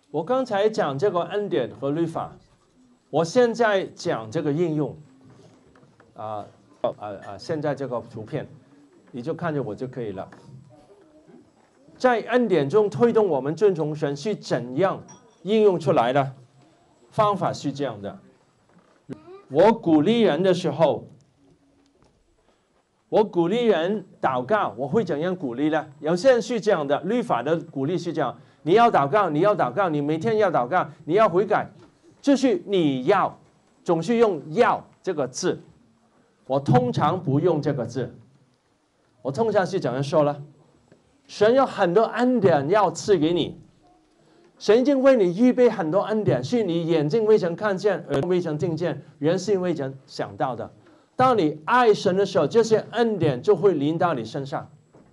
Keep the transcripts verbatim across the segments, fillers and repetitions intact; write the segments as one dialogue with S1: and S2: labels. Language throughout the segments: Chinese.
S1: 我刚才讲这个恩典和律法，我现在讲这个应用。啊啊啊！现在这个图片，你就看着我就可以了。在恩典中推动我们遵从神是怎样应用出来的？方法是这样的：我鼓励人的时候，我鼓励人祷告，我会怎样鼓励呢？有些人是这样的，律法的鼓励是这样：你要祷告，你要祷告，你每天要祷告，你要悔改，就是你要，总是用“要”这个字。我通常不用这个字，我通常是怎样说呢？神有很多恩典要赐给你，神已经为你预备很多恩典，是你眼睛未曾看见，耳未曾听见，人心未曾想到的。当你爱神的时候，这些恩典就会临到你身上。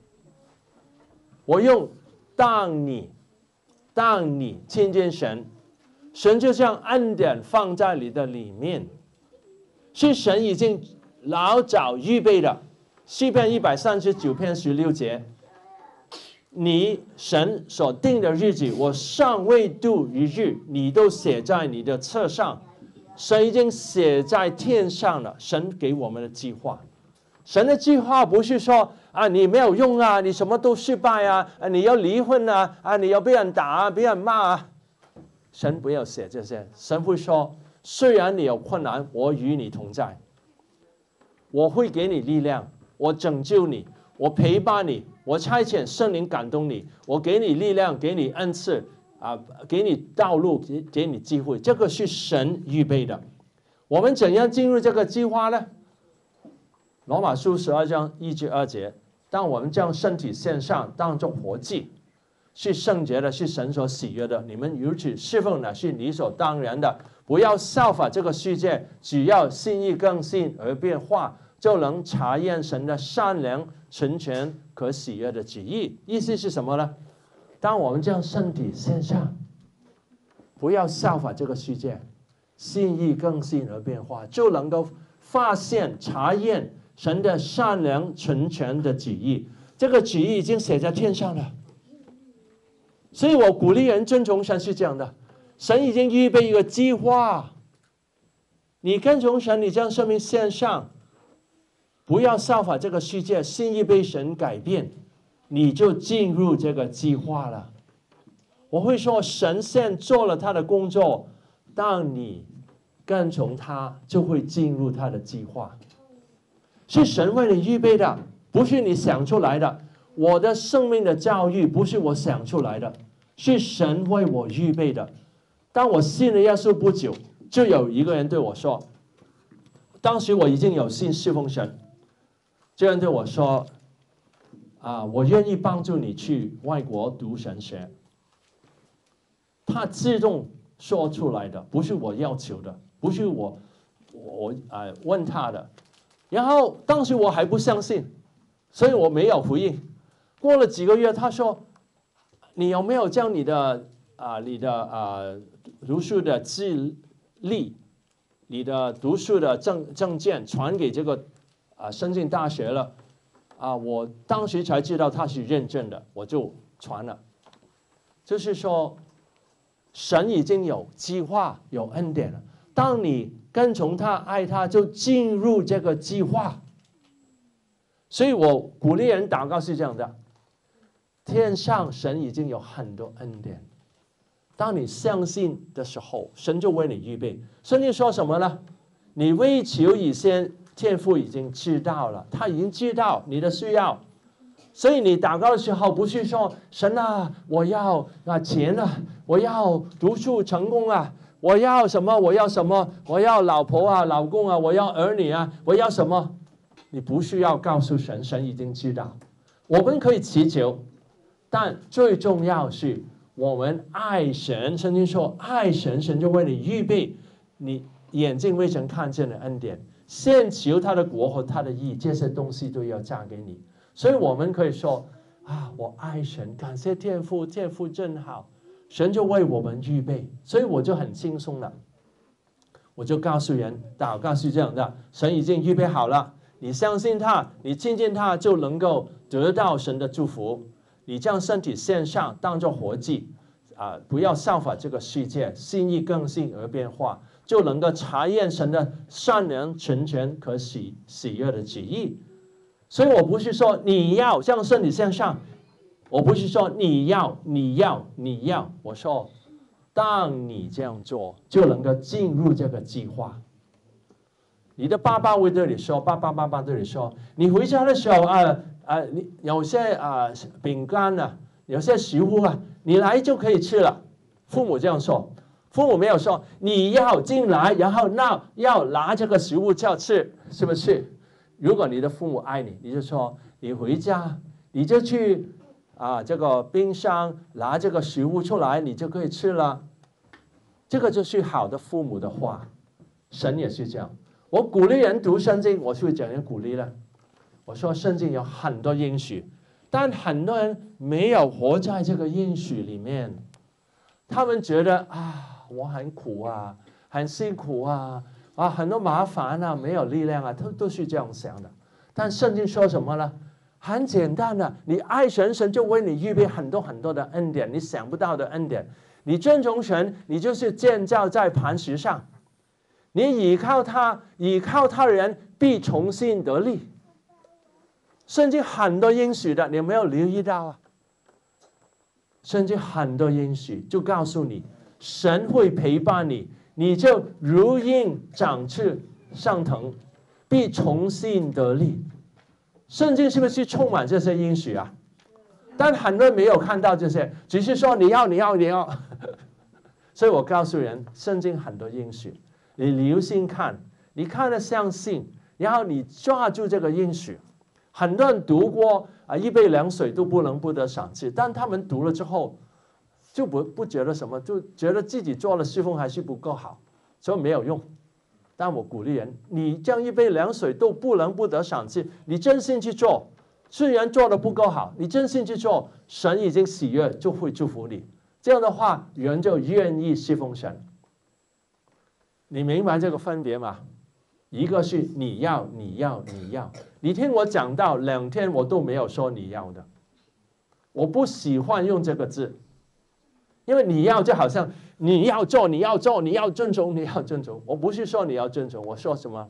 S1: 我用当你，当你亲近神，神就将恩典放在你的里面，是神已经老早预备的。诗篇一百三十九篇十六节，你神所定的日子，我尚未度一日，你都写在你的册上。神已经写在天上了，神给我们的计划。神的计划不是说啊你没有用啊，你什么都失败啊，啊你要离婚啊，啊你要被人打啊，被人骂啊。神不要写这些，神会说，虽然你有困难，我与你同在，我会给你力量，我拯救你，我陪伴你，我差遣圣灵感动你，我给你力量，给你恩赐啊，给你道路，给给你机会，这个是神预备的。我们怎样进入这个计划呢？罗马书十二章一至二节，当我们将身体献上，当作活祭，是圣洁的，是神所喜悦的。你们如此侍奉呢，是理所当然的。不要效法这个世界，只要心意更新而变化，就能查验神的善良、纯全、可喜悦的旨意。意思是什么呢？当我们将身体献上，不要效法这个世界，心意更新而变化，就能够发现、查验神的善良、纯全的旨意。这个旨意已经写在天上了。所以我鼓励人遵从神是这样的，神已经预备一个计划，你跟从神，你将生命献上，不要效法这个世界，心意被神改变，你就进入这个计划了。我会说，神先做了他的工作，当你跟从他，就会进入他的计划。是神为你预备的，不是你想出来的。我的生命的教育不是我想出来的，是神为我预备的。当我信了耶稣不久，就有一个人对我说，当时我已经有信侍奉神，这人对我说，啊，我愿意帮助你去外国读神学。他自动说出来的，不是我要求的，不是我我啊、呃、问他的。然后当时我还不相信，所以我没有回应。过了几个月，他说：“你有没有将你的啊、呃、你的啊、呃、读书的资历，你的读书的证证件传给这个啊、呃、深圳大学了？”啊，我当时才知道他是认证的，我就传了。就是说，神已经有计划、有恩典了。当你跟从他、爱他，就进入这个计划。所以我鼓励人祷告是这样的：天上神已经有很多恩典，当你相信的时候，神就为你预备。圣经说什么呢？你为求以先，天父已经知道了，他已经知道你的需要。所以你祷告的时候，不是说神啊，我要啊钱啊，我要读书成功啊，我要什么？我要什么？我要老婆啊，老公啊，我要儿女啊，我要什么？你不需要告诉神，神已经知道。我们可以祈求，但最重要是我们爱神。圣经说爱神，神就为你预备你眼睛未曾看见的恩典。先求他的国和他的义，这些东西都要加给你。所以我们可以说啊，我爱神，感谢天父，天父真好，神就为我们预备，所以我就很轻松了。我就告诉人，祷告是这样的，神已经预备好了，你相信他，你亲近他，就能够得到神的祝福。你将身体献上，当作活祭啊，不要效法这个世界，心意更新而变化，就能够查验神的善良、纯全、可喜喜悦的旨意。所以我不是说你要像身体向上，我不是说你要你要你要，我说当你这样做，就能够进入这个计划。你的爸爸会对你说，爸爸妈妈对你说，你回家的时候啊啊，你有些啊饼干啊，有些食物啊，你来就可以吃了。父母这样说，父母没有说你要进来，然后那要拿这个食物就要吃，是不是？如果你的父母爱你，你就说你回家，你就去啊这个冰箱拿这个食物出来，你就可以吃了。这个就是好的父母的话，神也是这样。我鼓励人读圣经，我是不是讲人鼓励了？我说圣经有很多应许，但很多人没有活在这个应许里面，他们觉得啊，我很苦啊，很辛苦啊，啊，很多麻烦啊，没有力量啊，都都是这样想的。但圣经说什么呢？很简单的，你爱神，神就为你预备很多很多的恩典，你想不到的恩典。你尊重神，你就是建造在磐石上。你倚靠他，倚靠他的人必重新得力。圣经很多应许的，你有没有留意到啊？圣经很多应许就告诉你，神会陪伴你，你就如鹰展翅上腾，必重新得力。圣经是不是充满这些应许啊？但很多人没有看到这些，只是说你要你要你要。所以我告诉人，圣经很多应许。你留心看，你看了相信，然后你抓住这个应许。很多人读过啊，一杯凉水都不能不得赏赐，但他们读了之后，就不不觉得什么，就觉得自己做了侍奉还是不够好，所以没有用。但我鼓励人，你这样一杯凉水都不能不得赏赐，你真心去做，虽然做的不够好，你真心去做，神已经喜悦，就会祝福你。这样的话，人就愿意侍奉神。你明白这个分别吗？一个是你要你要你要，你听我讲到两天我都没有说你要的，我不喜欢用这个字，因为你要就好像你要做你要做你要遵从你要遵从，我不是说你要遵从，我说什么？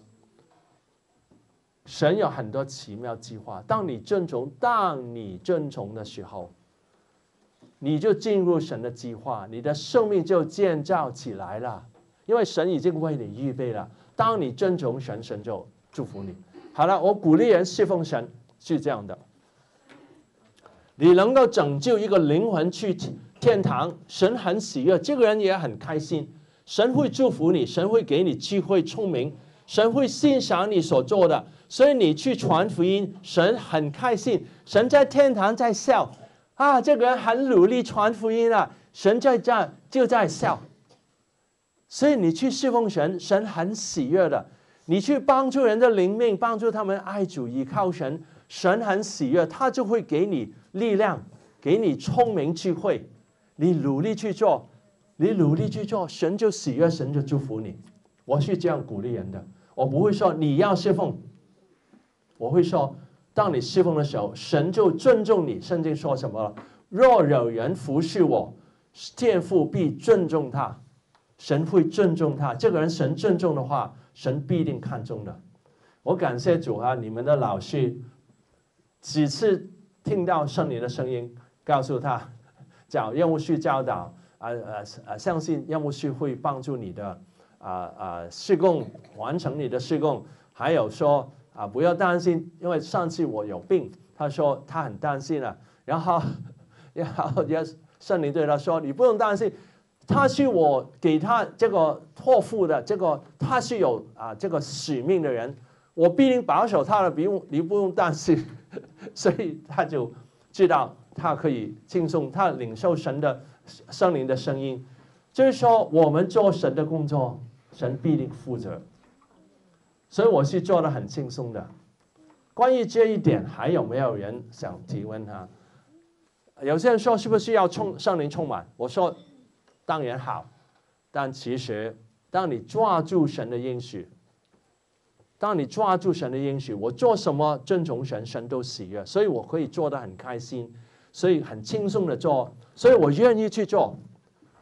S1: 神有很多奇妙计划，当你遵从当你遵从的时候，你就进入神的计划，你的生命就建造起来了。因为神已经为你预备了，当你遵从神，神就祝福你。好了，我鼓励人侍奉神是这样的，你能够拯救一个灵魂去天堂，神很喜悦，这个人也很开心，神会祝福你，神会给你智慧聪明，神会欣赏你所做的，所以你去传福音，神很开心，神在天堂在笑啊，这个人很努力传福音啊，神在这就在笑。所以你去侍奉神，神很喜悦的。你去帮助人的灵命，帮助他们爱主依靠神，神很喜悦，他就会给你力量，给你聪明智慧。你努力去做，你努力去做，神就喜悦，神就祝福你。我是这样鼓励人的，我不会说你要侍奉，我会说，当你侍奉的时候，神就尊重你。圣经说什么了？若有人服侍我，天父必尊重他。神会尊重他，这个人神尊重的话，神必定看重的。我感谢主啊，你们的老师几次听到圣灵的声音，告诉他找任务去教导啊啊啊，相信任务去会帮助你的啊啊事工，完成你的事工。还有说啊，不要担心，因为上次我有病，他说他很担心了，然后然后圣灵对他说，你不用担心。他是我给他这个托付的，这个他是有啊这个使命的人，我必定保守他的，不用你不用担心，所以他就知道他可以轻松，他领受神的圣灵的声音，就是说我们做神的工作，神必定负责，所以我是做得很轻松的。关于这一点，还有没有人想提问他？有些人说是不是要充圣灵充满？我说。当然好，但其实当你抓住神的应许，当你抓住神的应许，我做什么尊重神，神都喜悦，所以我可以做得很开心，所以很轻松的做，所以我愿意去做。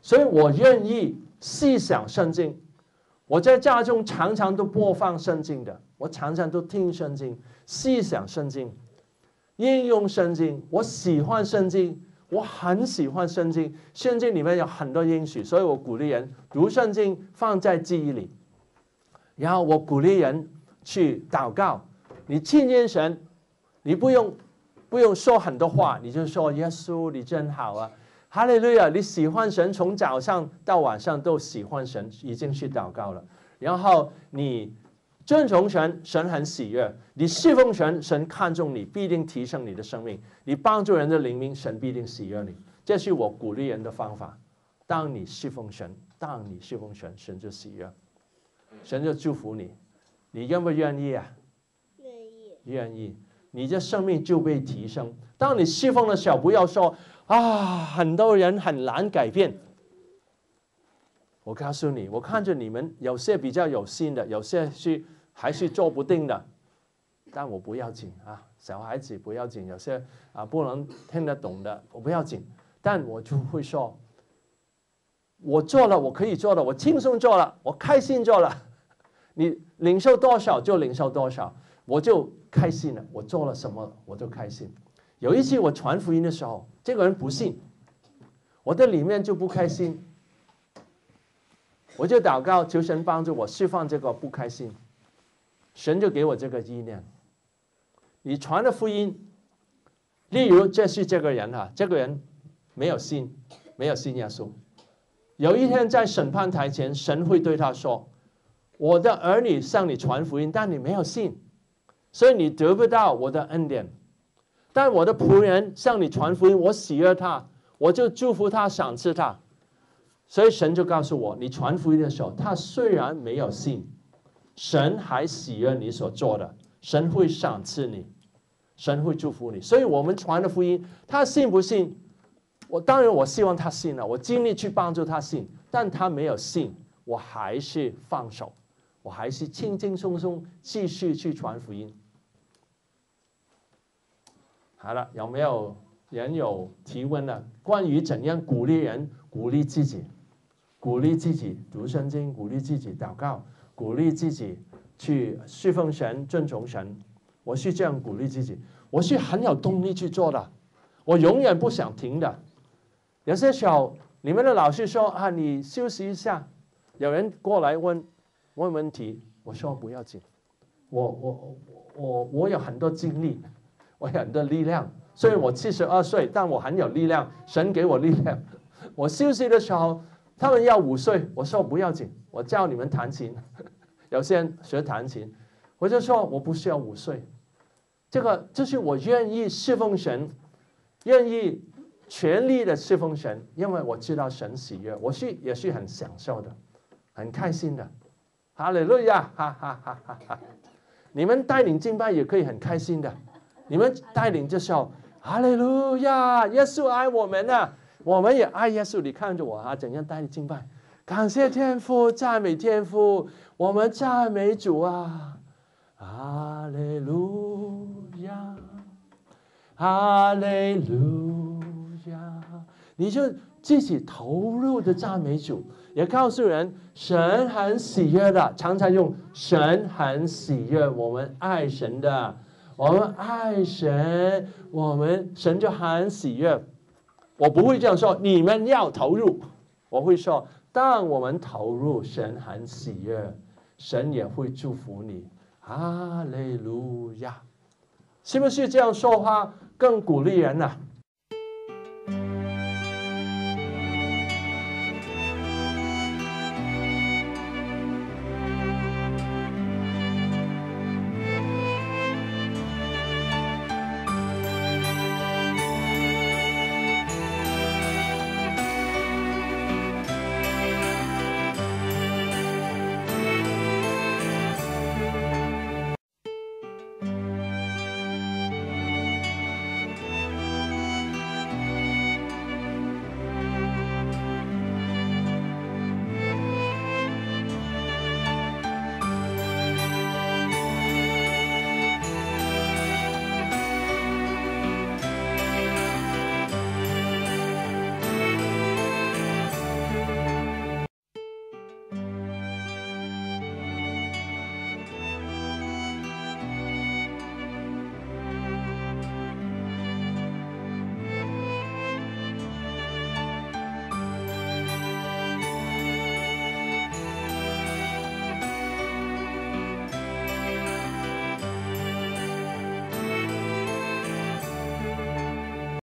S1: 所以我愿意细想圣经。我在家中常常都播放圣经的，我常常都听圣经，细想圣经，应用圣经。我喜欢圣经，我很喜欢圣经。圣经里面有很多应许，所以我鼓励人读圣经，放在记忆里。然后我鼓励人去祷告。你亲近神，你不用不用说很多话，你就说耶稣，你真好啊！哈利路亚！你喜欢神，从早上到晚上都喜欢神，已经去祷告了。然后你尊崇神，神很喜悦；你侍奉神，神看重你，必定提升你的生命；你帮助人的灵命，神必定喜悦你。这是我鼓励人的方法。当你侍奉神，当你侍奉神，神就喜悦，神就祝福你。你愿不愿意啊？
S2: 愿意。
S1: 愿意，你的生命就被提升。当你侍奉的时候，不要说啊，很多人很难改变。我告诉你，我看着你们有些比较有心的，有些是还是做不定的，但我不要紧啊，小孩子不要紧，有些啊不能听得懂的，我不要紧，但我就会说，我做了，我可以做了，我轻松做了，我开心做了，你领受多少就领受多少，我就开心了，我做了什么我就开心。有一次我传福音的时候，这个人不信，我的里面就不开心，我就祷告求神帮助我释放这个不开心，神就给我这个意念。你传的福音，例如这是这个人哈，这个人没有信，没有信耶稣。有一天在审判台前，神会对他说：“我的儿女向你传福音，但你没有信，所以你得不到我的恩典。但我的仆人向你传福音，我喜悦他，我就祝福他，赏赐他。”所以神就告诉我，你传福音的时候，他虽然没有信，神还喜悦你所做的，神会赏赐你，神会祝福你。所以我们传的福音，他信不信？我当然我希望他信了，我尽力去帮助他信，但他没有信，我还是放手，我还是轻轻松松继续去传福音。好了，有没有人有提问呢？关于怎样鼓励人，鼓励自己，鼓励自己读圣经，鼓励自己祷告，鼓励自己去侍奉神、尊崇神。我是这样鼓励自己，我是很有动力去做的，我永远不想停的。有些时候，你们的老师说啊，你休息一下，有人过来问问问题，我说不要紧，我我我我有很多精力，我有很多力量。虽然我七十二岁，但我很有力量，神给我力量。我休息的时候，他们要午睡，我说不要紧，我教你们弹琴。有些人学弹琴，我就说我不需要午睡。这个就是我愿意侍奉神，愿意全力的侍奉神，因为我知道神喜悦，我是也是很享受的，很开心的。哈利路亚，哈哈哈哈哈！你们带领敬拜也可以很开心的，你们带领的时候，哈利路亚，耶稣爱我们啊，我们也爱耶稣。你看着我啊，怎样带领敬拜？感谢天父，赞美天父，我们赞美主啊，哈利路亚，哈利路亚。你就自己投入的赞美主，也告诉人神很喜悦的，常常用神很喜悦，我们爱神的，我们爱神，我们神就很喜悦。我不会这样说，你们要投入，我会说，当我们投入，神很喜悦，神也会祝福你。哈利路亚，是不是这样说话更鼓励人呢、啊？